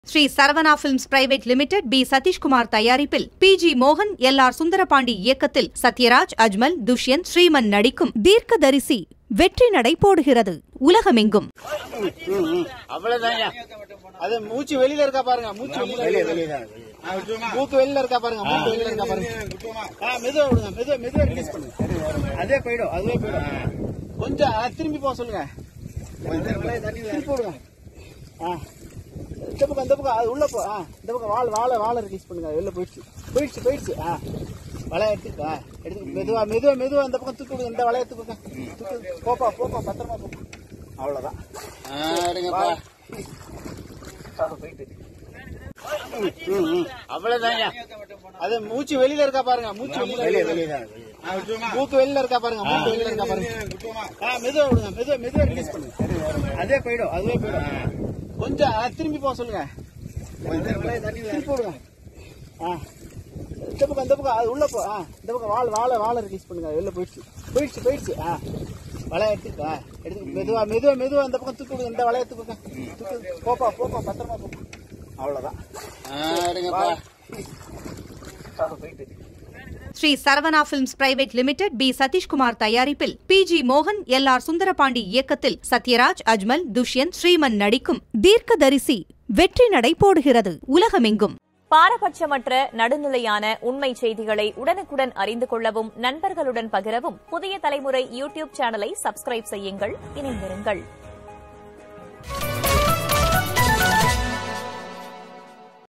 Sri Saravana films private limited P Sathishkumar தயாரிப்பில் PG மோகன் LR Sundarapandi இயக்கத்தில் சத்யராஜ், அஜ்மல், துஷ்யந்த், ஸ்ரீமன் நடிக்கும் தீர்க்கதரிசி வெற்றி நடை போடுகிறது உலகமெங்கும். அது மூச்சு வெளியில இருக்கா பாருங்க, மூச்சு மூக்கு வெளியில இருக்கா பாருங்க, மூக்கு வெளியில இருக்கா பாருங்க. மெதுவா விடுங்க, மெதுவா ரிலீஸ் பண்ணுங்க. அதே போயிடும், அதுவே போயிடும். கொஞ்சம் திரும்பி போக சொல்லுங்க, திருப்பி விடுங்க. இந்த பக்கம், இந்த பக்கம், அது உள்ள போ. இந்த பக்கம் வாழை ரிலீஸ் பண்ணுங்க. வெளில போயிடுச்சு. வலைய எடுத்து மெதுவா இந்த பக்கம் தூக்கி விடுங்க. இந்த வலைய தூக்குங்க, போப்பா பத்திரமா போ. அவ்வளவுதான். போயிட்டு அவ்வளவுதான். அது மூச்சு வெளியில இருக்கா பாருங்க, மூக்கு வெளியில இருக்கா பாருங்க, மூக்கு வெளியில இருக்கா பாருங்க. மெதுவா விடுங்க, மெதுவா ரிலீஸ் பண்ணுங்க. அதே போயிடும், அதுவே போயிடும். கொஞ்சம் திரும்பி போக சொல்லுங்க, திருப்பி விடுங்க. இந்த பக்கம், அது உள்ள போ. இந்த பக்கம் வாழை ரிலீஸ் பண்ணுங்க. வெளில போயிடுச்சு. வலைய எடுத்து மெதுவா இந்த பக்கம் தூக்கி விடுங்க. இந்த வலைய தூக்குங்க, போப்பா பத்திரமா போ. அவ்வளவுதான். போயிட்டு Sri Saravana films private limited P Sathishkumar தயாரிப்பில் PG மோகன் LR சுந்தரபாண்டி இயக்கத்தில் சத்யராஜ், அஜ்மல், துஷ்யந்த், ஸ்ரீமன் நடிக்கும் தீர்க்கதரிசி வெற்றி நடை போடுகிறது உலகமெங்கும். பாரபட்சமற்ற நடுநிலையான உண்மை செய்திகளை உடனுக்குடன் அறிந்து கொள்ளவும் நண்பர்களுடன் பகிரவும் புதிய தலைமுறை யூடியூப் சேனலை சப்ஸ்கிரைப் செய்யுங்கள். இணைந்திருங்கள்.